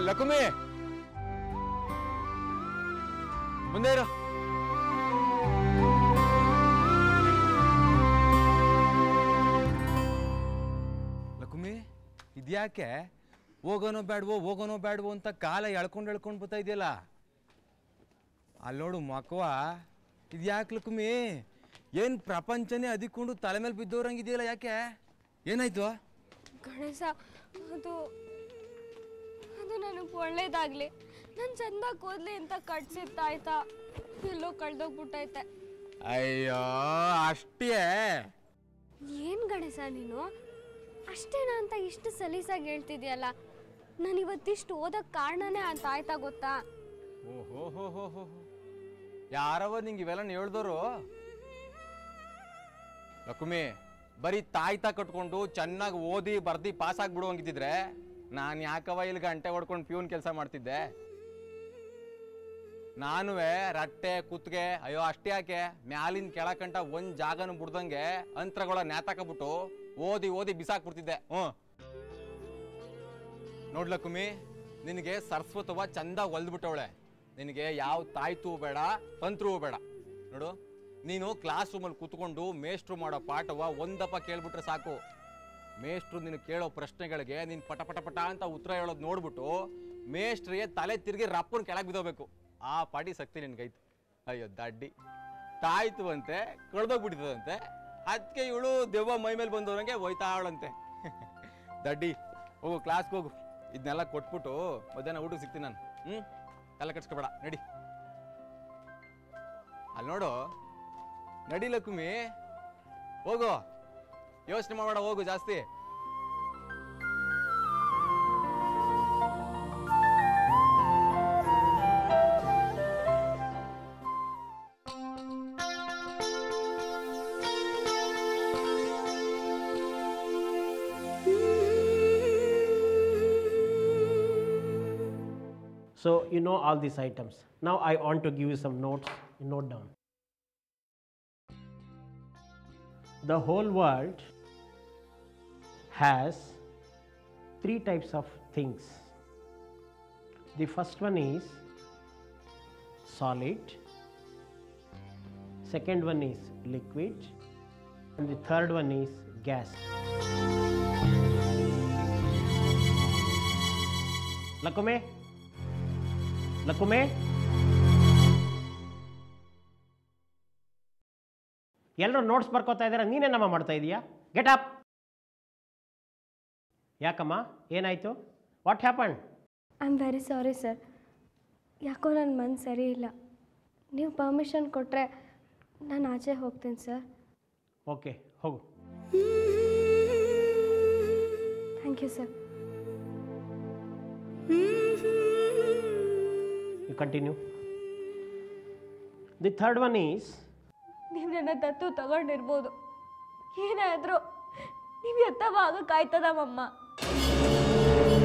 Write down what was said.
ಲಕುಮಿ ಮುಂದೆ ಇರು. ಲಕುಮಿ ಇದ್ಯಾಕೆ ಹೋಗೋನೋ ಬೇಡವೋ ಅಂತ ಕಾಲ ಎಳ್ಕೊಂಡು ಬರ್ತಾ ಇದೆಯಲ್ಲ. ಅಲ್ಲಿ ನೋಡು ಮಕ್ಕವ, ಇದ್ಯಾಕೆ ಲಕುಮಿ? ಏನು ಪ್ರಪಂಚನೇ ಅದಿಕೊಂಡು ತಲೆ ಮೇಲೆ ಬಿದ್ದೋರಂಗಿದೆಯಲ್ಲ, ಯಾಕೆ? ಏನಾಯ್ತು? ಗಣೇಶ, ಅದು ನನಗೆ ಒಳ್ಳೇದಾಗ್ಲಿ, ನಾನು ಚಂದಾಗಿ ಓದ್ಲಿ ಅಂತ ಕಟ್ಸಿತ್ತಾಯ್ತಾ, ಎಲ್ಲೋ ಕಳ್ದೋಗ್ಬಿಟ್ಟೈತೆ. ಅಯ್ಯೋ ಅಷ್ಟೇ? ಏನು ಗಣೇಶ ನೀನು ಅಷ್ಟೇನಾ ಅಂತ ಇಷ್ಟು ಸಲೀಸಾಗಿ ಹೇಳ್ತಿದ್ಯಲ್ಲ. ನಾನು ಇವತ್ತಿಷ್ಟು ಓದೋಕ್ಕೆ ಕಾರಣನೇ ಅಂತ ಆಯ್ತಾ ಗೊತ್ತಾ? ಓಹೋ ಯಾರವ ನಿಂಗೆ ಇವೆಲ್ಲ ಹೇಳ್ದೋರು? ಲಕುಮಿ, ಬರೀ ತಾಯ್ತಾ ಕಟ್ಕೊಂಡು ಚೆನ್ನಾಗಿ ಓದಿ ಬರ್ದಿ ಪಾಸ್ ಆಗ್ಬಿಡುವಂಗಿದ್ದಿದ್ರೆ ನಾನು ಯಾಕವ ಇಲ್ಲಿ ಗಂಟೆ ಹೊಡ್ಕೊಂಡು ಪ್ಯೂನ್ ಕೆಲಸ ಮಾಡ್ತಿದ್ದೆ? ನಾನುವೆ ರಟ್ಟೆ ಕುತ್ಗೆ ಅಯ್ಯೋ ಅಷ್ಟೇ ಯಾಕೆ ಮ್ಯಾಲಿನ ಕೆಳಕಂಟ ಒಂದ್ ಜಾಗನು ಬಿಡ್ದಂಗೆ ಅಂತರಗಳ ನೇತಾಕಬಿಟ್ಟು ಓದಿ ಬಿಸಾಕ್ಬಿಡ್ತಿದ್ದೆ. ನೋಡ್ಲಕುಮಿ, ನಿನಗೆ ಸರಸ್ವತವ ಚಂದ ಹೊಲ್ದ್ಬಿಟ್ಟವಳೆ. ನಿನಗೆ ಯಾವ ತಾಯ್ತು ಬೇಡ, ತಂತ್ರವೂ ಬೇಡ. ನೋಡು, ನೀನು ಕ್ಲಾಸ್ ರೂಮಲ್ಲಿ ಕೂತ್ಕೊಂಡು ಮೇಷ್ಟ್ರು ಮಾಡೋ ಪಾಠವ ಒಂದಪ್ಪ ಕೇಳ್ಬಿಟ್ರೆ ಸಾಕು. ಮೇಷ್ಟ್ರು ನೀನು ಕೇಳೋ ಪ್ರಶ್ನೆಗಳಿಗೆ ನೀನು ಪಟ ಪಟ ಪಟ ಅಂತ ಉತ್ತರ ಹೇಳೋದು ನೋಡ್ಬಿಟ್ಟು ಮೇಷ್ಟ್ರಿಗೆ ತಲೆ ತಿರುಗಿ ರಪ್ಪನ ಕೆಳಗೆ ಬಿದ್ದೋಗ್ಬೇಕು. ಆ ಪಾಟಿ ಶಕ್ತಿ ನಿನ್ಗೈತು. ಅಯ್ಯೋ ದಡ್ಡಿ, ತಾಯ್ತು ಅಂತೆ ಕಳ್ದೋಗ್ಬಿಟ್ಟಿದಂತೆ, ಅದಕ್ಕೆ ಇವಳು ದೆವ್ವ ಮೈ ಮೇಲೆ ಬಂದವ್ರಂಗೆ ಹೋಯ್ತಾವಳಂತೆ. ದಡ್ಡಿ, ಹೋಗು ಕ್ಲಾಸ್ಗೆ ಹೋಗು. ಇದನ್ನೆಲ್ಲ ಕೊಟ್ಬಿಟ್ಟು ಮಧ್ಯಾಹ್ನ ಊಟಕ್ಕೆ ಸಿಗ್ತೀನಿ ನಾನು. ತಲೆ ಕಟ್ಸ್ಕೊಬೇಡ, ನಡಿ. ಅಲ್ಲಿ ನೋಡು, ನಡಿ ಲಕುಮಿ, ಹೋಗು, ಯೋಚನೆ ಮಾಡಬೇಡ, ಹೋಗು ಜಾಸ್ತಿ. So you know all these items. Now I want to give you some notes. Note down. The whole world has 3 types of things. The first one is solid, second one is liquid, and the third one is gas. Lakumi, ಎಲ್ಲರೂ notes ಬರ್ಕೋತಾ ಇದ್ದಾರೆ, ನೀನೇನಮ್ಮ ಮಾಡ್ತಾ ಇದೀಯಾ? Get up. ಯಾಕಮ್ಮ, ಏನಾಯಿತು? What happen? I am very sorry sir. ಯಾಕೋ ನನ್ನ ಮನಸ್ಸು ಸರಿ ಇಲ್ಲ. ನೀವು ಪರ್ಮಿಷನ್ ಕೊಟ್ಟರೆ ನಾನು ಆಚೆ ಹೋಗ್ತೀನಿ ಸರ್. ಓಕೆ, ಹೋಗು. Thank you sir. You continue. The third one is, ನೀವು ನನ್ನ ದತ್ತು ತಗೊಂಡಿರ್ಬೋದು, ಏನಾದರೂ ನೀವು ಎತ್ತವ ಆಗಕ್ಕಾಯ್ತದಮ್ಮ.